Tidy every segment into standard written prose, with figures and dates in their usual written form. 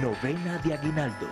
Novena de Aguinaldos.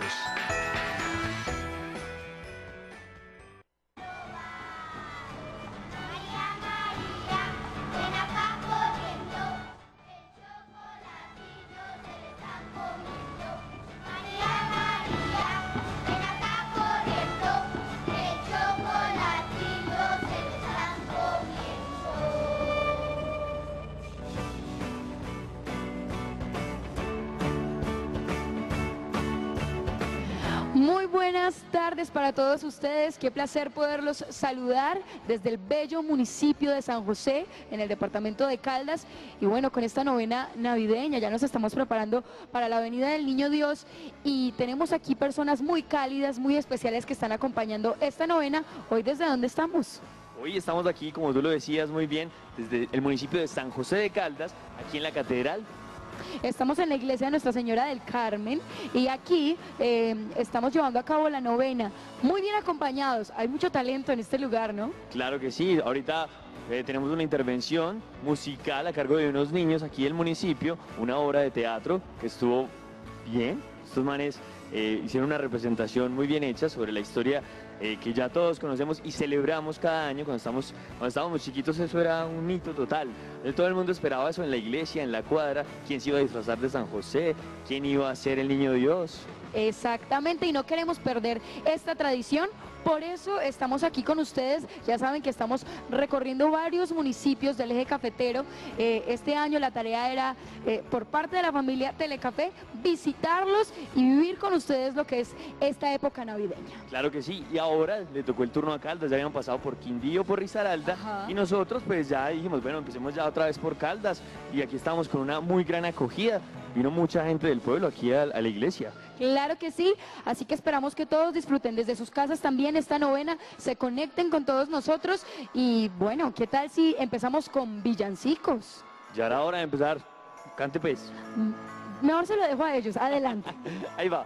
Muy buenas tardes para todos ustedes, qué placer poderlos saludar desde el bello municipio de San José, en el departamento de Caldas. Y bueno, con esta novena navideña ya nos estamos preparando para la venida del Niño Dios y tenemos aquí personas muy cálidas, muy especiales que están acompañando esta novena. Hoy, ¿desde dónde estamos? Hoy estamos aquí, como tú lo decías muy bien, desde el municipio de San José de Caldas, aquí en la catedral. Estamos en la iglesia de Nuestra Señora del Carmen y aquí estamos llevando a cabo la novena, muy bien acompañados. Hay mucho talento en este lugar, ¿no? Claro que sí, ahorita tenemos una intervención musical a cargo de unos niños aquí del municipio, una obra de teatro que estuvo bien. Estos manes hicieron una representación muy bien hecha sobre la historia que ya todos conocemos y celebramos cada año. Cuando estábamos chiquitos eso era un mito total. Todo el mundo esperaba eso en la iglesia, en la cuadra, quién se iba a disfrazar de San José, quién iba a ser el Niño Dios. Exactamente, y no queremos perder esta tradición. Por eso estamos aquí con ustedes. Ya saben que estamos recorriendo varios municipios del eje cafetero. Este año la tarea era, por parte de la familia Telecafé, visitarlos y vivir con ustedes lo que es esta época navideña. Claro que sí, y ahora le tocó el turno a Caldas. Ya habían pasado por Quindío, por Risaralda. Ajá. Y nosotros pues ya dijimos, bueno, empecemos ya otra vez por Caldas, y aquí estamos con una muy gran acogida. Vino mucha gente del pueblo aquí a la iglesia. Claro que sí, así que esperamos que todos disfruten desde sus casas también esta novena, se conecten con todos nosotros. Y bueno, ¿qué tal si empezamos con villancicos? Ya era hora de empezar, cante pues. Mejor se lo dejo a ellos, adelante. Ahí va.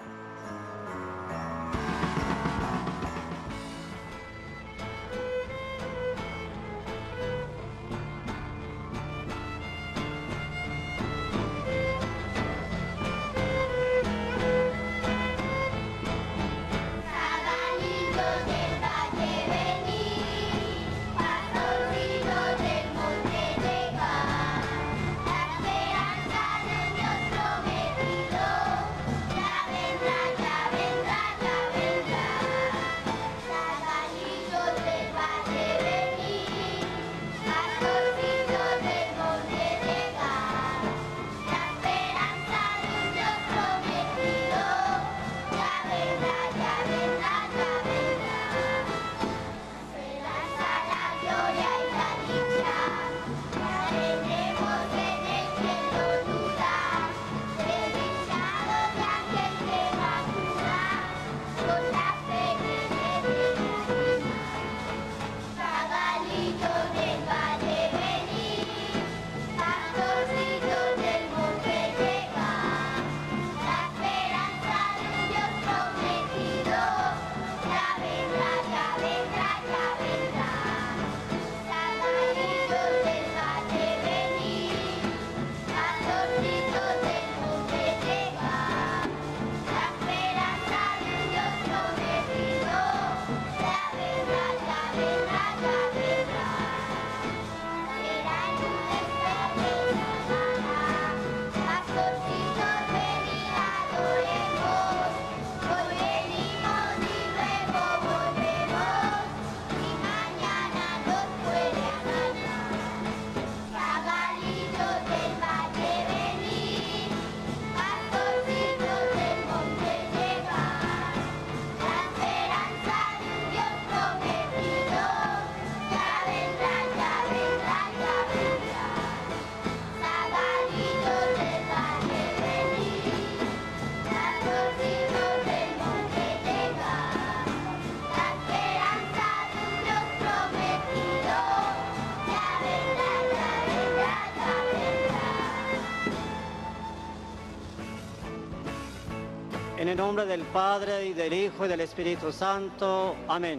En el nombre del Padre, y del Hijo, y del Espíritu Santo. Amén.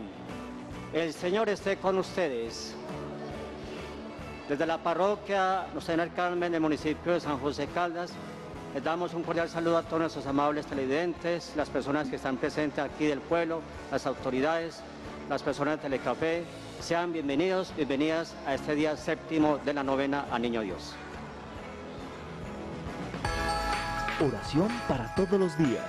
El Señor esté con ustedes. Desde la parroquia Nuestra Señora del Carmen, del municipio de San José Caldas, Les damos un cordial saludo a todos nuestros amables televidentes, las personas que están presentes aquí del pueblo, las autoridades, las personas de Telecafé. Sean bienvenidos, bienvenidas a este día séptimo de la novena a Niño Dios. Oración para todos los días.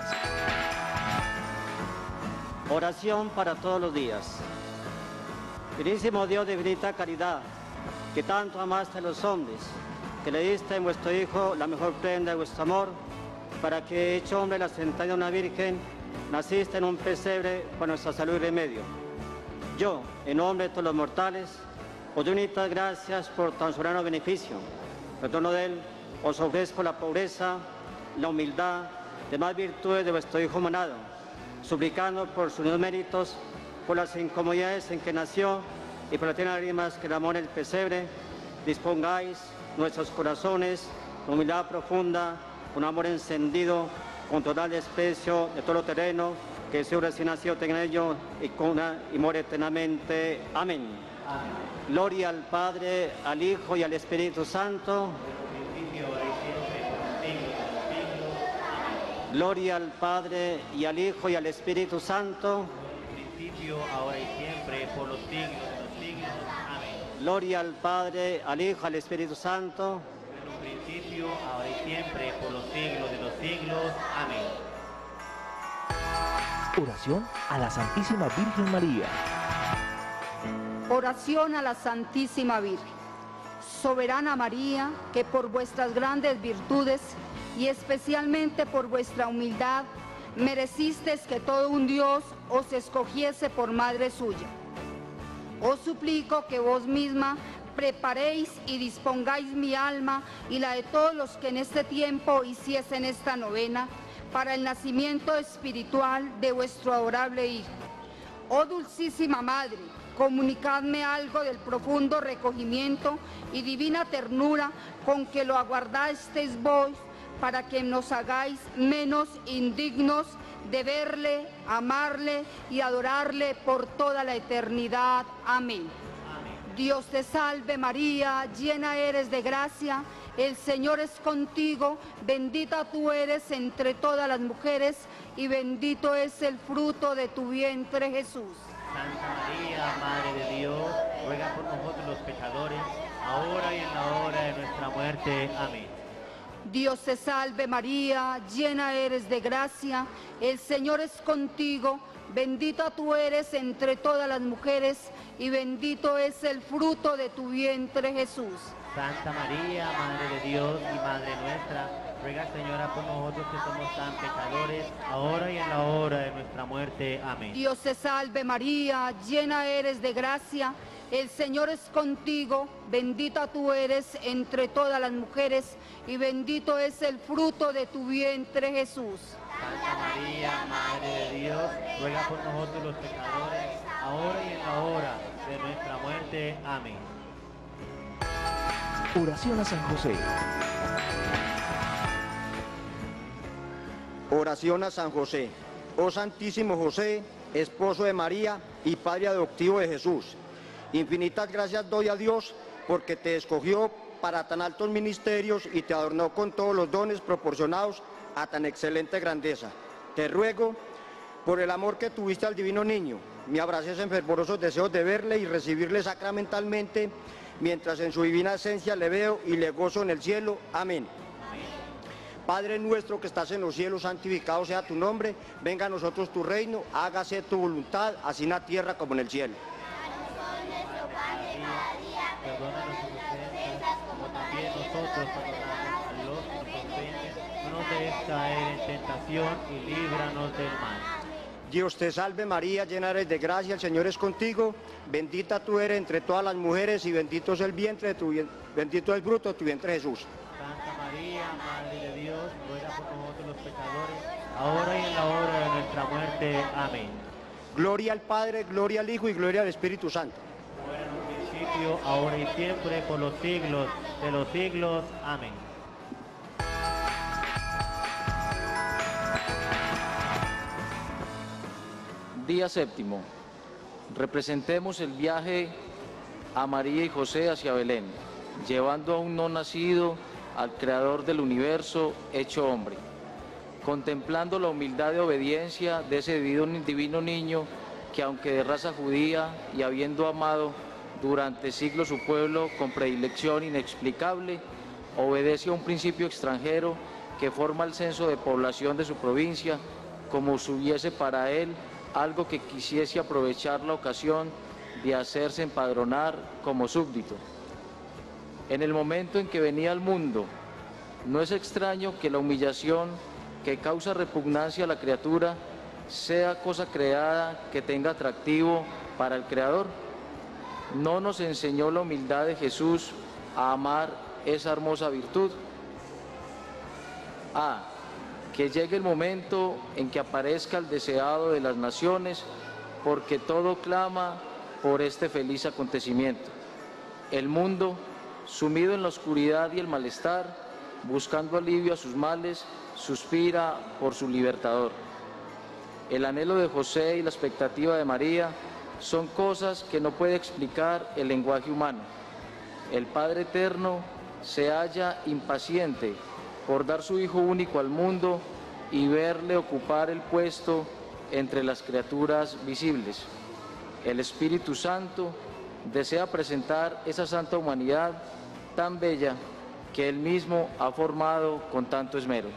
Oración para todos los días. Finísimo Dios de infinita caridad, que tanto amaste a los hombres, que le diste en vuestro Hijo la mejor prenda de vuestro amor, para que, hecho hombre, la sentada de una virgen, naciste en un pesebre por nuestra salud y remedio. Yo, en nombre de todos los mortales, os doy infinitas gracias por tan soberano beneficio. En torno de él, os ofrezco la pobreza, la humildad, demás virtudes de vuestro Hijo monado, suplicando por sus méritos, por las incomodidades en que nació y por las tiernas lágrimas que derramó en el pesebre, dispongáis nuestros corazones, con humildad profunda, con amor encendido, con total desprecio de todo lo terreno, que su recién nacido tenga en ello y more eternamente. Amén. Amén. Gloria al Padre, al Hijo y al Espíritu Santo. Gloria al Padre y al Hijo y al Espíritu Santo. Principio, ahora y siempre, por los siglos de los siglos. Amén. Gloria al Padre, al Hijo, al Espíritu Santo. En un principio, ahora y siempre, por los siglos de los siglos. Amén. Oración a la Santísima Virgen María. Oración a la Santísima Virgen. Soberana María, que por vuestras grandes virtudes y especialmente por vuestra humildad, merecisteis que todo un Dios os escogiese por madre suya. Os suplico que vos misma preparéis y dispongáis mi alma y la de todos los que en este tiempo hiciesen esta novena para el nacimiento espiritual de vuestro adorable Hijo. Oh Dulcísima Madre, comunicadme algo del profundo recogimiento y divina ternura con que lo aguardasteis vos, para que nos hagáis menos indignos de verle, amarle y adorarle por toda la eternidad. Amén. Dios te salve María, llena eres de gracia, el Señor es contigo, bendita tú eres entre todas las mujeres y bendito es el fruto de tu vientre Jesús. Santa María, Madre de Dios, ruega por nosotros los pecadores, ahora y en la hora de nuestra muerte. Amén. Dios te salve María, llena eres de gracia, el Señor es contigo, bendita tú eres entre todas las mujeres y bendito es el fruto de tu vientre Jesús. Santa María, Madre de Dios y Madre nuestra, ruega Señora por nosotros que somos tan pecadores, ahora y en la hora de nuestra muerte. Amén. Dios te salve María, llena eres de gracia, el Señor es contigo, bendita tú eres entre todas las mujeres y bendito es el fruto de tu vientre Jesús. Santa María, Madre de Dios, ruega por nosotros los pecadores, ahora y en la hora de nuestra muerte. Amén. Oración a San José. Oración a San José. Oh Santísimo José, esposo de María y padre adoptivo de Jesús. Infinitas gracias doy a Dios porque te escogió para tan altos ministerios y te adornó con todos los dones proporcionados a tan excelente grandeza. Te ruego, por el amor que tuviste al divino niño, me abraces en fervorosos deseos de verle y recibirle sacramentalmente, mientras en su divina esencia le veo y le gozo en el cielo. Amén. Padre nuestro que estás en los cielos, santificado sea tu nombre, venga a nosotros tu reino, hágase tu voluntad, así en la tierra como en el cielo. Perdona nuestras ofensas, como también nosotros perdonamos a los que nos ofenden. No nos dejes caer en tentación y líbranos del mal. Dios te salve María, llena eres de gracia, el Señor es contigo, bendita tú eres entre todas las mujeres y bendito es el vientre de tu bendito es el fruto de tu vientre Jesús. Santa María, Madre de Dios, ruega por nosotros los pecadores, ahora y en la hora de nuestra muerte. Amén. Gloria al Padre, gloria al Hijo y gloria al Espíritu Santo. Ahora en un principio, ahora y siempre, por los siglos de los siglos. Amén. Día séptimo. Representemos el viaje a María y José hacia Belén, llevando a un no nacido al Creador del universo hecho hombre. Contemplando la humildad de obediencia de ese divino niño que, aunque de raza judía y habiendo amado durante siglos su pueblo con predilección inexplicable, obedece a un principio extranjero que forma el censo de población de su provincia, como si hubiese para él algo que quisiese aprovechar la ocasión de hacerse empadronar como súbdito. En el momento en que venía al mundo, no es extraño que la humillación que causa repugnancia a la criatura sea cosa creada que tenga atractivo para el Creador. ¿No nos enseñó la humildad de Jesús a amar esa hermosa virtud? Que llegue el momento en que aparezca el deseado de las naciones, porque todo clama por este feliz acontecimiento. El mundo, sumido en la oscuridad y el malestar, buscando alivio a sus males, suspira por su libertador. El anhelo de José y la expectativa de María son cosas que no puede explicar el lenguaje humano. El Padre Eterno se halla impaciente por dar su Hijo único al mundo y verle ocupar el puesto entre las criaturas visibles. El Espíritu Santo desea presentar esa santa humanidad tan bella que Él mismo ha formado con tanto esmero.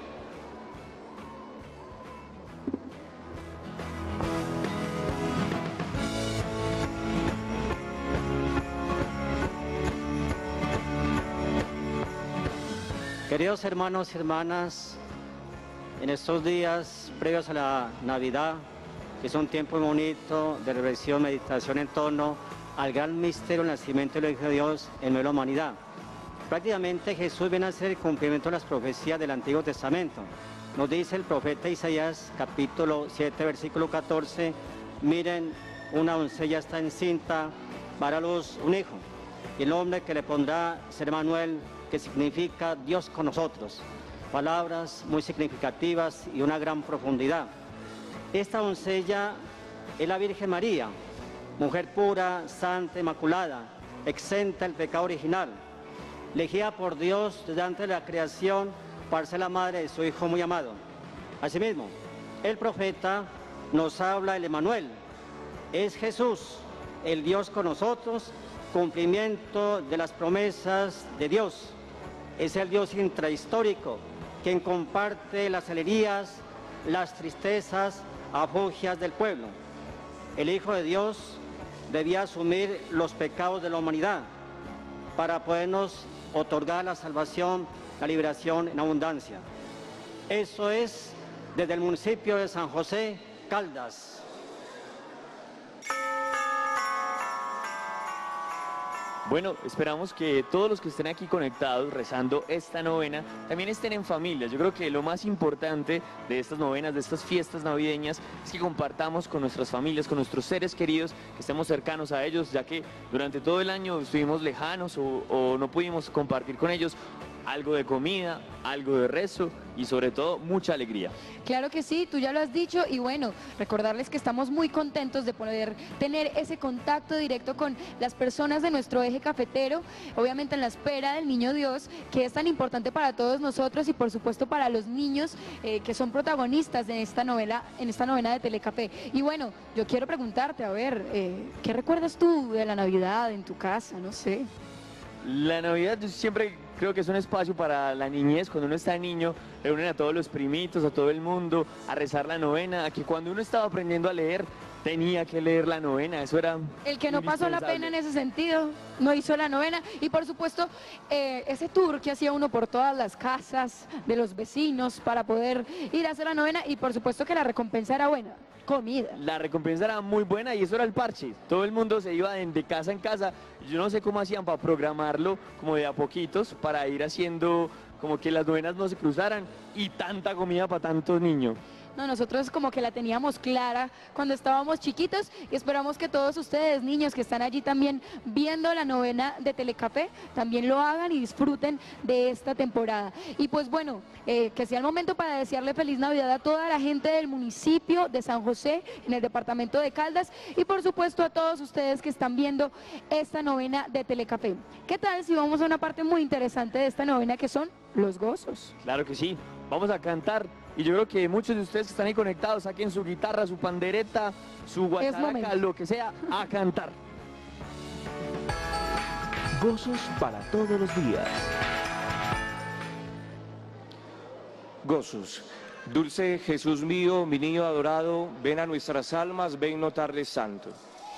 Queridos hermanos y hermanas, en estos días previos a la Navidad, que es un tiempo muy bonito de reflexión, meditación en torno al gran misterio del nacimiento del Hijo de Dios en medio de la humanidad. Prácticamente Jesús viene a hacer el cumplimiento de las profecías del Antiguo Testamento. Nos dice el profeta Isaías, capítulo 7, versículo 14, miren, una doncella está encinta, dará a luz un hijo, y el nombre que le pondrá será Emmanuel, que significa Dios con nosotros. Palabras muy significativas y una gran profundidad. Esta doncella es la Virgen María, mujer pura, santa, inmaculada, exenta del pecado original, elegida por Dios desde antes de la creación para ser la madre de su Hijo muy amado. Asimismo, el profeta nos habla del Emmanuel, es Jesús, el Dios con nosotros, cumplimiento de las promesas de Dios. Es el Dios intrahistórico, quien comparte las alegrías, las tristezas, afugias del pueblo. El Hijo de Dios debía asumir los pecados de la humanidad para podernos otorgar la salvación, la liberación en abundancia. Eso es desde el municipio de San José, Caldas. Bueno, esperamos que todos los que estén aquí conectados rezando esta novena también estén en familia. Yo creo que lo más importante de estas novenas, de estas fiestas navideñas, es que compartamos con nuestras familias, con nuestros seres queridos, que estemos cercanos a ellos, ya que durante todo el año estuvimos lejanos o no pudimos compartir con ellos algo de comida, algo de rezo y sobre todo mucha alegría. Claro que sí, tú ya lo has dicho y bueno, recordarles que estamos muy contentos de poder tener ese contacto directo con las personas de nuestro eje cafetero, obviamente en la espera del Niño Dios, que es tan importante para todos nosotros y por supuesto para los niños que son protagonistas de esta novela, en esta novena de Telecafé. Y bueno, yo quiero preguntarte, a ver, ¿qué recuerdas tú de la Navidad en tu casa? No sé. La Navidad yo siempre creo que es un espacio para la niñez. Cuando uno está niño, reúnen a todos los primitos, a todo el mundo, a rezar la novena, a que cuando uno estaba aprendiendo a leer, tenía que leer la novena, eso era el que no pasó la pena en ese sentido, no hizo la novena. Y por supuesto, ese tour que hacía uno por todas las casas de los vecinos para poder ir a hacer la novena y por supuesto que la recompensa era buena. Comida. La recompensa era muy buena y eso era el parche. Todo el mundo se iba de casa en casa. Yo no sé cómo hacían para programarlo como de a poquitos, para ir haciendo como que las novenas no se cruzaran y tanta comida para tantos niños. No, nosotros como que la teníamos clara cuando estábamos chiquitos y esperamos que todos ustedes, niños que están allí también viendo la novena de Telecafé, también lo hagan y disfruten de esta temporada. Y pues bueno, que sea el momento para desearle feliz Navidad a toda la gente del municipio de San José, en el departamento de Caldas, y por supuesto a todos ustedes que están viendo esta novena de Telecafé. ¿Qué tal si vamos a una parte muy interesante de esta novena, que son los gozos? Claro que sí, vamos a cantar y yo creo que muchos de ustedes que están ahí conectados saquen su guitarra, su pandereta, su guacharaca, lo que sea, a cantar. Gozos para todos los días. Gozos. Dulce Jesús mío, mi niño adorado, ven a nuestras almas, ven notarles santo.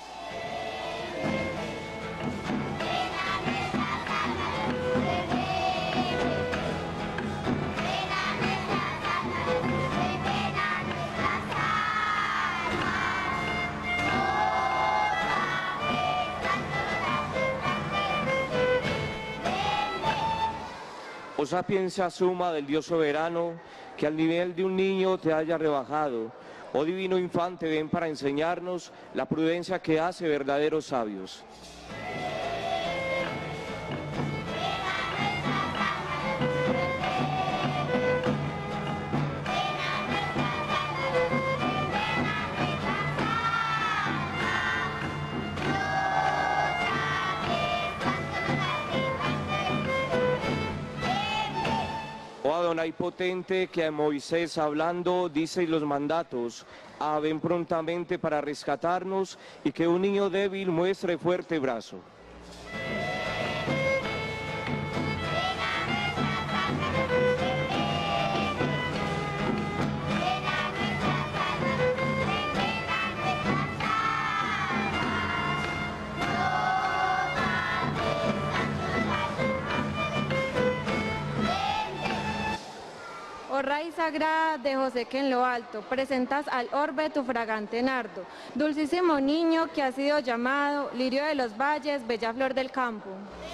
Oh sapiencia suma del Dios soberano, que al nivel de un niño te haya rebajado. Oh divino infante, ven para enseñarnos la prudencia que hace verdaderos sabios. Oh Adonai potente, que a Moisés hablando dice los mandatos, ven prontamente para rescatarnos y que un niño débil muestre fuerte brazo. Oh raíz sagrada de José que en lo alto presentas al orbe tu fragante nardo, dulcísimo niño que ha sido llamado lirio de los valles, bella flor del campo.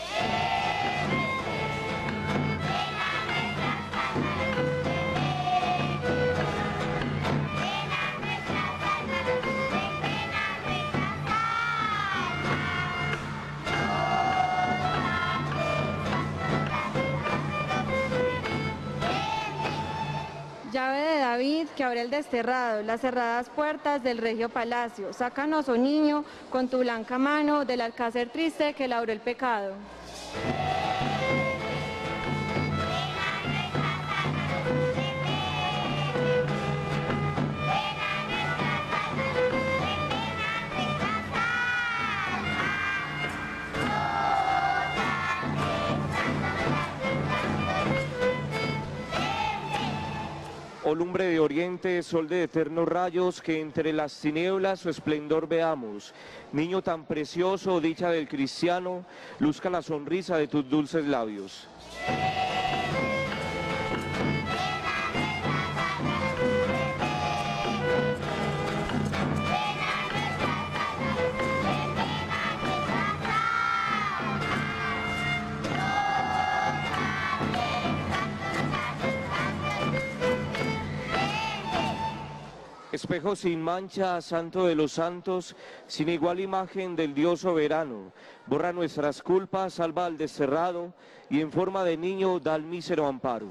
Llave de David, que abre el desterrado, las cerradas puertas del regio palacio. Sácanos, oh niño, con tu blanca mano, del alcácer triste que labró el pecado. Oh lumbre de oriente, sol de eternos rayos, que entre las tinieblas su esplendor veamos. Niño tan precioso, dicha del cristiano, luzca la sonrisa de tus dulces labios. Espejo sin mancha, santo de los santos, sin igual imagen del Dios soberano, borra nuestras culpas, salva al desterrado, y en forma de niño da al mísero amparo.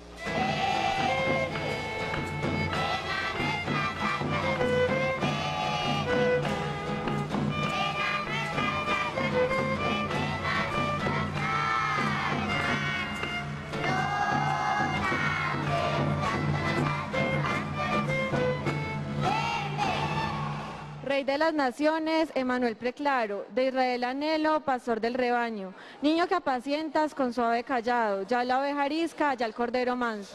Rey de las naciones, Emanuel preclaro, de Israel anhelo, pastor del rebaño, niño que apacientas con suave callado, ya la oveja arisca, ya el cordero manso.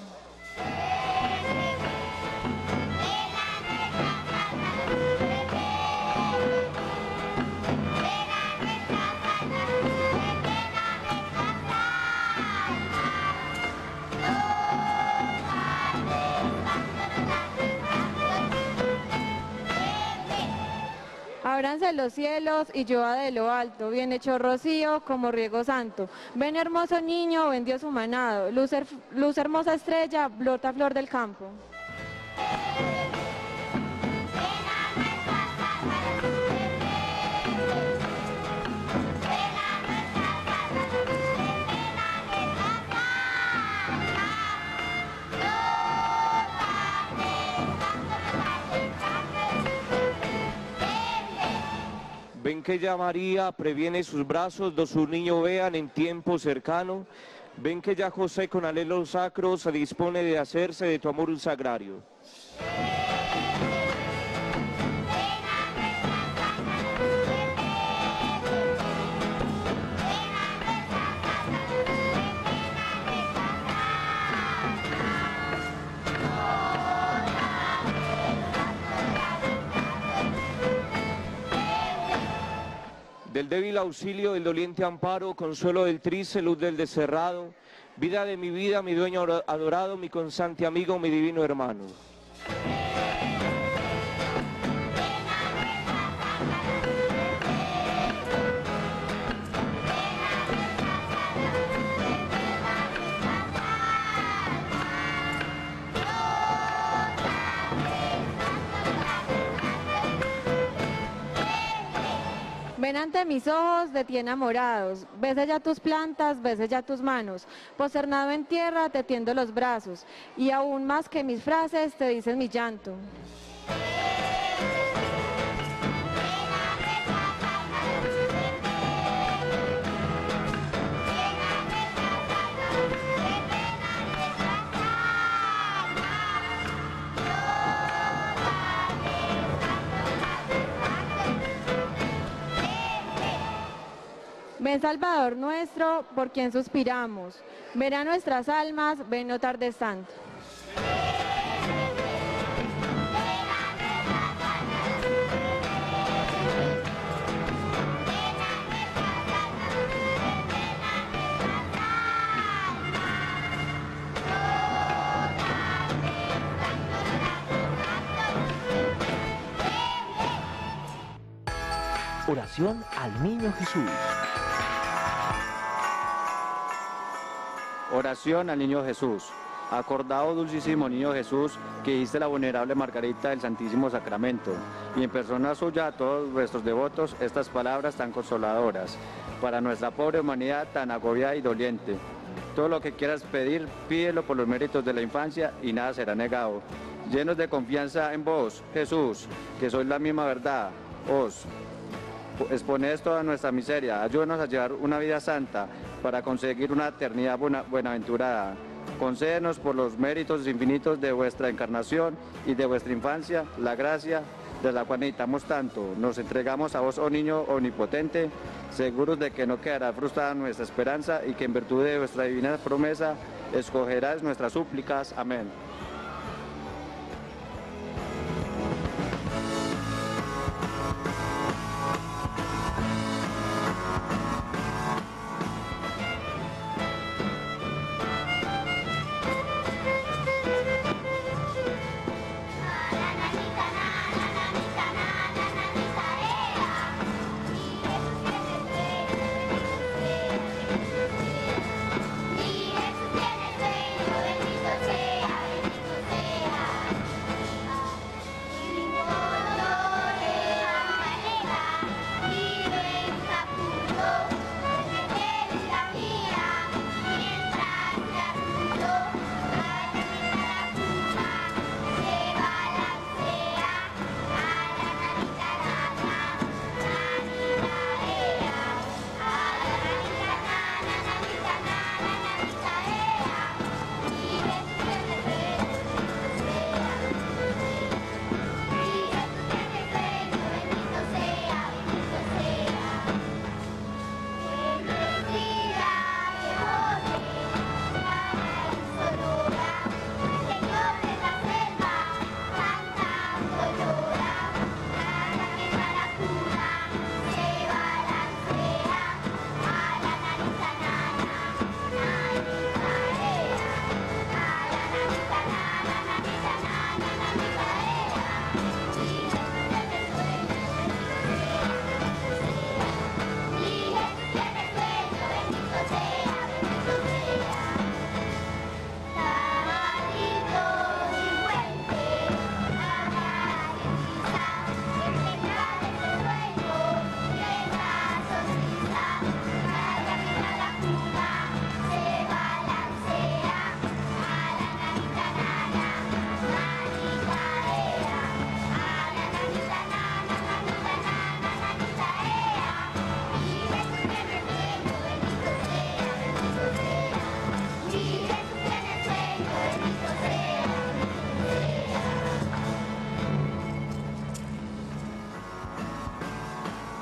Ábranse los cielos y llueva de lo alto, bien hecho rocío como riego santo. Ven hermoso niño, ven Dios humanado, luz hermosa estrella, brota flor del campo. que ella María previene sus brazos, do su niño vean en tiempo cercano. Ven que ya José con alelos sacros se dispone de hacerse de tu amor un sagrario. Del débil auxilio, del doliente amparo, consuelo del triste, luz del desterrado, vida de mi vida, mi dueño adorado, mi constante amigo, mi divino hermano. Ven ante mis ojos de ti enamorados, besa ya tus plantas, besa ya tus manos, posternado en tierra te tiendo los brazos, y aún más que mis frases te dicen mi llanto. Ven Salvador nuestro, por quien suspiramos. Ven a nuestras almas, ven no tardes tanto. Oración al Niño Jesús. Oración al Niño Jesús. Acordado, dulcísimo Niño Jesús, que diste la venerable Margarita del Santísimo Sacramento, y en persona suya a todos vuestros devotos estas palabras tan consoladoras, para nuestra pobre humanidad tan agobiada y doliente. Todo lo que quieras pedir, pídelo por los méritos de la infancia y nada será negado. Llenos de confianza en vos, Jesús, que sois la misma verdad, os exponed toda nuestra miseria, ayúdanos a llevar una vida santa para conseguir una eternidad buenaventurada. Concédenos por los méritos infinitos de vuestra encarnación y de vuestra infancia la gracia de la cual necesitamos tanto. Nos entregamos a vos, oh niño omnipotente, seguros de que no quedará frustrada nuestra esperanza y que en virtud de vuestra divina promesa escogerás nuestras súplicas. Amén.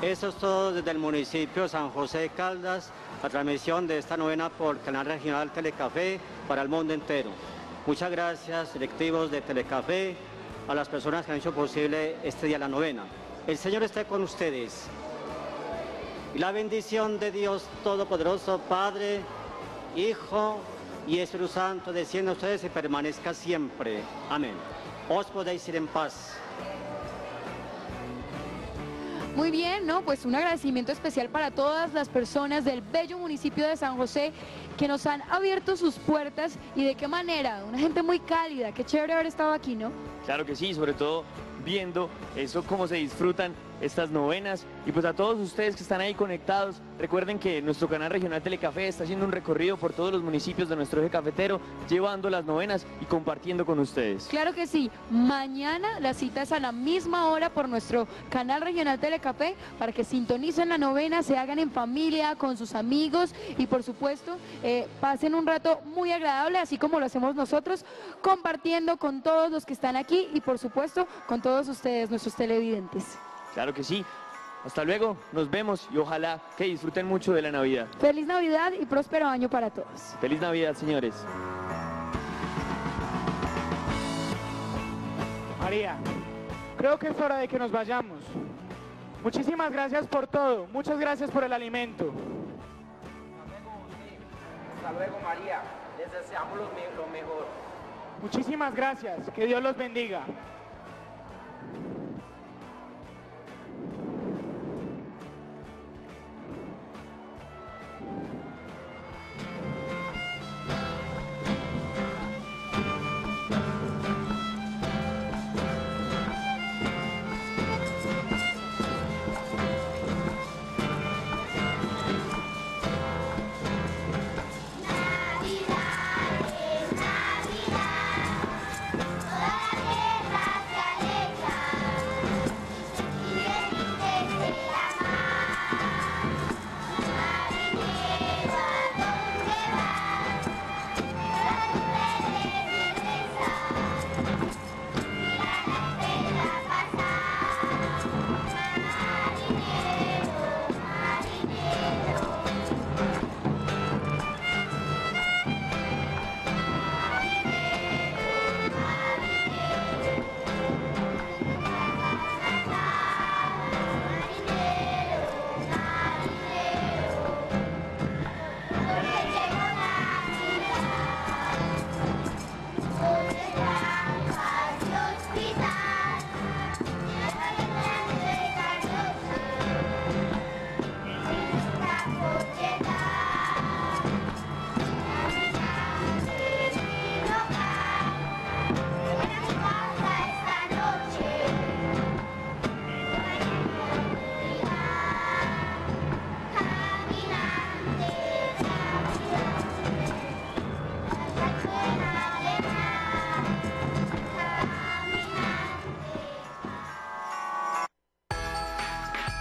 Eso es todo desde el municipio de San José de Caldas, la transmisión de esta novena por Canal Regional Telecafé para el mundo entero. Muchas gracias, directivos de Telecafé, a las personas que han hecho posible este día la novena. El Señor esté con ustedes. Y la bendición de Dios Todopoderoso, Padre, Hijo y Espíritu Santo, descienda a ustedes y permanezca siempre. Amén. Os podéis ir en paz. Muy bien, ¿no? Pues un agradecimiento especial para todas las personas del bello municipio de San José que nos han abierto sus puertas y de qué manera, una gente muy cálida, qué chévere haber estado aquí, ¿no? Claro que sí, sobre todo viendo eso, cómo se disfrutan estas novenas. Y pues a todos ustedes que están ahí conectados, recuerden que nuestro canal regional Telecafé está haciendo un recorrido por todos los municipios de nuestro eje cafetero, llevando las novenas y compartiendo con ustedes. Claro que sí, mañana la cita es a la misma hora por nuestro canal regional Telecafé para que sintonicen la novena, se hagan en familia, con sus amigos y por supuesto pasen un rato muy agradable, así como lo hacemos nosotros, compartiendo con todos los que están aquí y por supuesto con todos ustedes, nuestros televidentes. Claro que sí. Hasta luego, nos vemos y ojalá que disfruten mucho de la Navidad. Feliz Navidad y próspero año para todos. Feliz Navidad, señores. María, creo que es hora de que nos vayamos. Muchísimas gracias por todo, muchas gracias por el alimento. Hasta luego, María. Les deseamos lo mejor. Muchísimas gracias, que Dios los bendiga.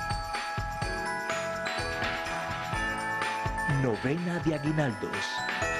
Novena de Aguinaldos.